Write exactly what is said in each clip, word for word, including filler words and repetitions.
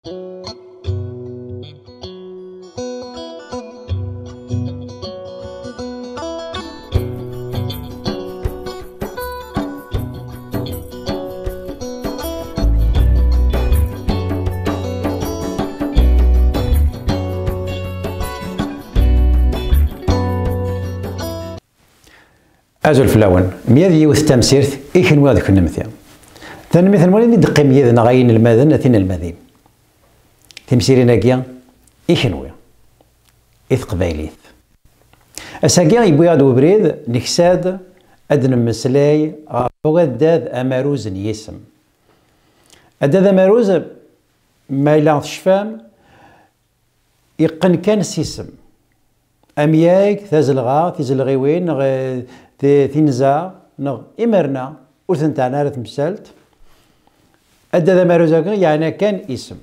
أزول فلاون مياد يوث تمسيرت إيكن واد كنمثي ثاني مثل مولين دقي مياد نغاين المدن أثين المدين تمسيرين أكيا إيكن ويا إث قبايليث أساكيا يبويا دو بريد نكساد أدن مسلاي غاداد أماروز يسم أداد أماروز ما إلا شفام يقن كان سيسم أمياك ثازلغا تيزلغيوين نغ تينزا نغ إمرنا وثنتانا راه تمثلت أداد أماروز يعني كان اسم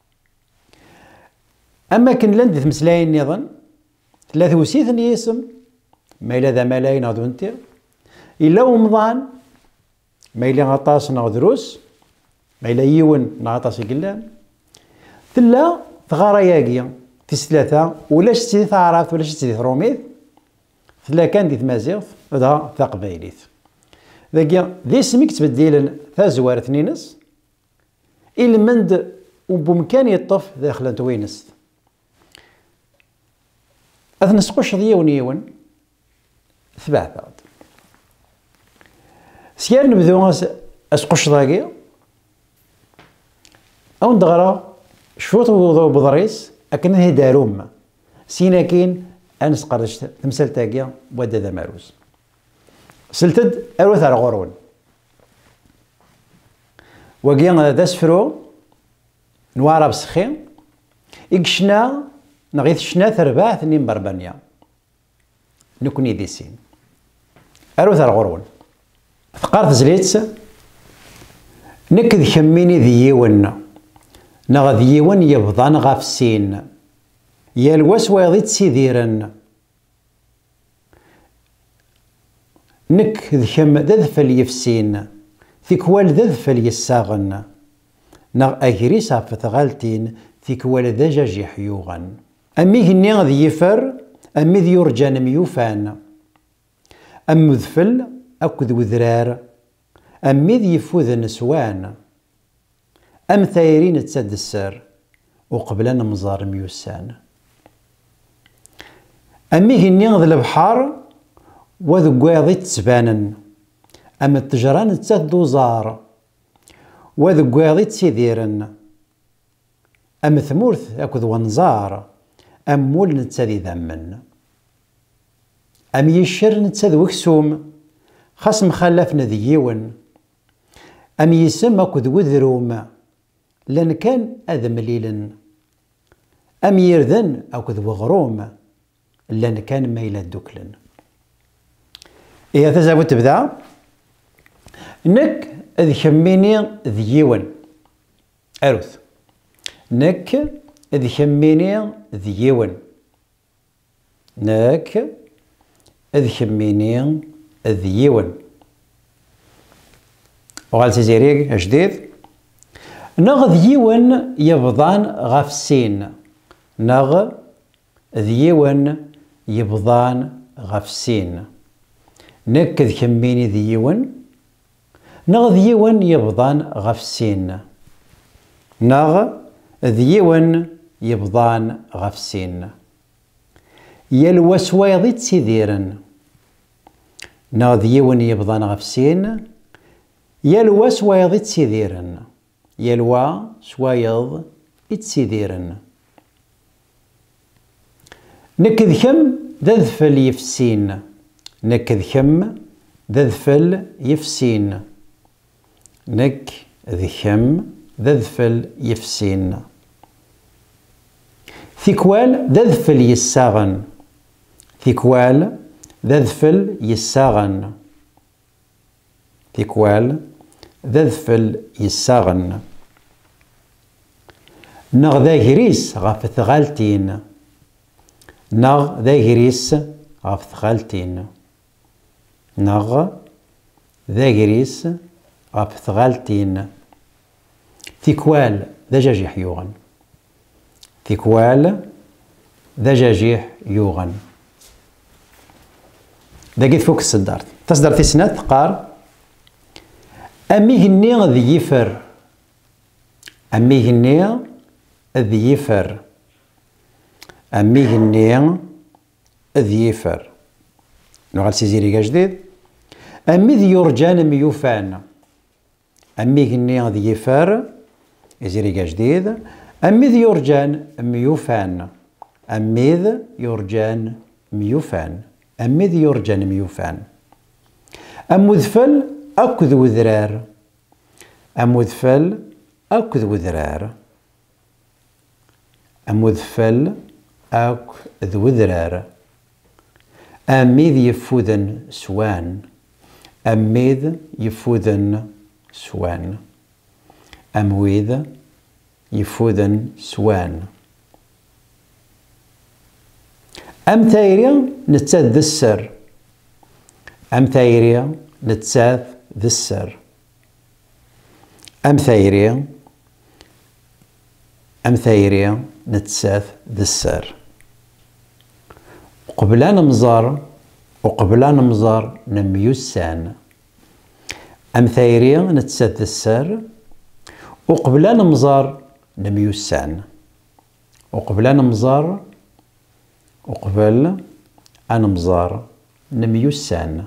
أما كن لند تمسلاين نظن ثلاث وسيث يسم ما إلا ذا ملايين غادونتي إلا ومضان ما إلا غطاس نغ دروس ما إلا يون نغطاس يقلان ثلا ثغارة ياقيا تسلاثة ولاش تسيدي تعرفت ولاش تسيدي روميث ثلا كان دي تمازيغ هذا تقبايليث ذاكيا ذي سميك تبديل ثازوار ثنينس إلمند وبمكان يطف داخل توينس أثنسقوش ضيون يون ثباثة سيار نبدو أسقوش ضاقي أو ندغرا شفوط بضريس أكن هي داروم سينا كين أنس قرش تمثال تاقيا ودا ذا ماروز سلتد أروث على غورون وقيا ذا سفرو نوارا بسخي إكشنا نغيث شنا ثرباع ثنين بربانيا نكوني دي سين أروث على غورون ثقارت زليتس نكذ خميني ذيون نغ ذيون يبضان غاف سين يالواس وايضي تسيديرن نك ذكم ذذفل يفسين ثيكوال ذذفل يساغن نغ أجريس فتغالتين ثيكوال ذجاج يحيوغن أمي هني ذي يفر أمي ذي يرجان ميوفان أم ذفل أكد وذرار أمي ذي يفوذ نسوان أم ثايرين تسدسر وقبلا مزار ميوسان أمي هني ذي البحار وذو قاضي تسبانن أما التجران تسدو زار وذو قاضي تسيديرن أما ثمورث أكد ونزار أم مول نتسادي ذمن أم يشر نتساد وكسوم خاص مخلف نذيون أم يسم أكد وذروم لان كان أذ مليلا أم يرذن أكد وغروم لان كان ميلا دوكلن إيه تزابو تبدا نك ذي خميني ذيون أروث نك ذي خميني ذيون نك ذي خميني ذيون وغال تزيريك جديد نغ ذيون يبضان غفسين نغ ذيون يبضان غفسين نك ذي خميني ذيون نغ ذيون يبضان غفسين نغ ذيون يبضان غفسين يلوى سوايض تسيديرن نغ ذيون يبضان غفسين يلوى سوايض تسيديرن يلوى سوايض تسيديرن نك ذكم ذذفل يفسين نك ذكم ذذفل يفسين نك ذكم ذذفل يفسين ثيكوال ذذفل يساغن ثيكوال ذذفل يساغن ثيكوال ذذفل يساغن نغ ذا هريس غاف ثغالتين نغ ذا هريس غاف ثغالتين نغ ذا هريس غاف ثغالتين ثيكوال ذا جاج يحيوغن تيكوال ذا جاجيح يوغن. داكي تفوك الصدارت. تصدر تيسنات تقار أميهني ذي يفر. أميهني ذي يفر. أميهني ذي يفر. نوغال سيزيريكا جديد. أمي ذي يرجان ميوفان. أميهني ذي يفر يزيريكا جديد. أمي ذي يرجان ميوفان. أمي ذي يرجان ميوفان. أمي ذي يرجان ميوفان. أمذفل أكذ وذرار. أمذفل أكذ وذرار. أمذفل أكذ وذرار. أميذ يفوذن سوان. أميذ يفوذن سوان. أمويذ يفوذن سوان. أم تايري نتساث ذا السر. أم تايري نتساث ذا السر. أم تايري أم تايري نتساث ذا السر. وقبلان مزار وقبلان مزار نميوسان. أم تايري نتساث ذا السر وقبلان مزار نميوسان. وقبلان مزار وقبل أنا مزار نميوسان.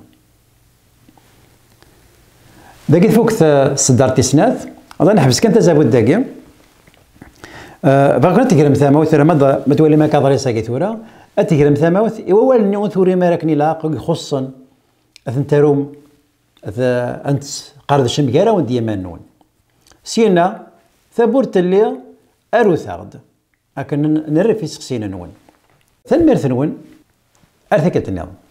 داكي فوق صدار تيسنات أظن نحبس كان تزابود داكي أه باغي تقرم ثماوث راه ما تولي ما كاضري ساكي ثورا أتقرم ثماوث إوا والني ثوري ما راكني لاق يخصن أثنتاروم أنت قارد الشمكارا وندي مانون سينا ثابورت اللي أرو ثاغد أكن نرفي سقسينا نون ثنمير ثنون أرثكت النظام.